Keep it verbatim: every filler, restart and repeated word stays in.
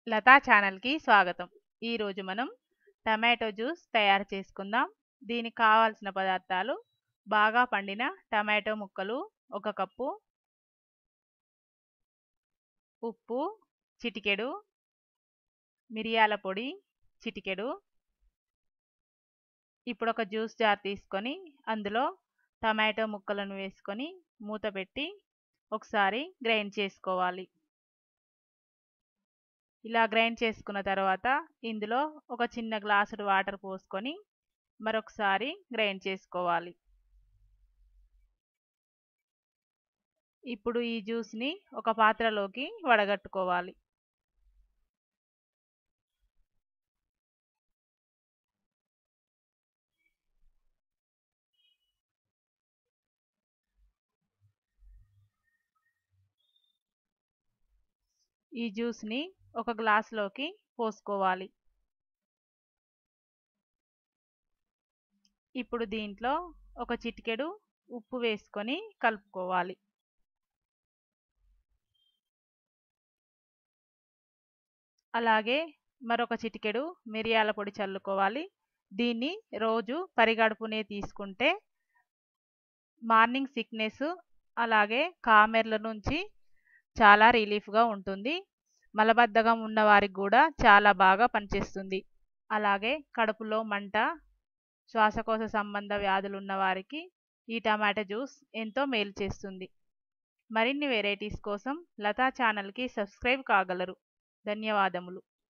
లతా ఛానల్‌కి స్వాగతం. ఈరోజు మనం టమాటో జ్యూస్ తయారు చేసుకుందాం. దీనికి కావాల్సిన పదార్థాలు: బాగా పండిన టమాటో ముక్కలు ఒక కప్పు, ఉప్పు చిటికెడు, మిరియాల పొడి చిటికెడు. ఇప్పుడు ఒక జ్యూస్ జార్ తీసుకొని అందులో టమాటో ముక్కలను వేసుకొని మూత పెట్టి ఒకసారి గ్రైండ్ చేసుకోవాలి. ఇలా గ్రైండ్ చేసుకున్న తర్వాత ఇందులో ఒక చిన్న గ్లాసుడు వాటర్ పోసుకొని మరొకసారి గ్రైండ్ చేసుకోవాలి. ఇప్పుడు ఈ జ్యూస్ని ఒక పాత్రలోకి వడగట్టుకోవాలి. ఈ జ్యూస్ని ఒక గ్లాసులోకి పోసుకోవాలి. ఇప్పుడు దీంట్లో ఒక చిటికెడు ఉప్పు వేసుకొని కలుపుకోవాలి. అలాగే మరొక చిటికెడు మిరియాల పొడి చల్లుకోవాలి. దీన్ని రోజు పరిగడుపునే తీసుకుంటే మార్నింగ్ సిక్నెస్ అలాగే కామెర్ల నుంచి చాలా రిలీఫ్గా ఉంటుంది. మలబద్ధకం ఉన్న వారికి కూడా చాలా బాగా పనిచేస్తుంది. అలాగే కడుపులో మంట, శ్వాసకోశ సంబంధ వ్యాధులు ఉన్న వారికి ఈ టమాటా జ్యూస్ ఎంతో మేలు చేస్తుంది. మరిన్ని వెరైటీస్ కోసం లతా ఛానల్కి సబ్స్క్రైబ్ కాగలరు. ధన్యవాదములు.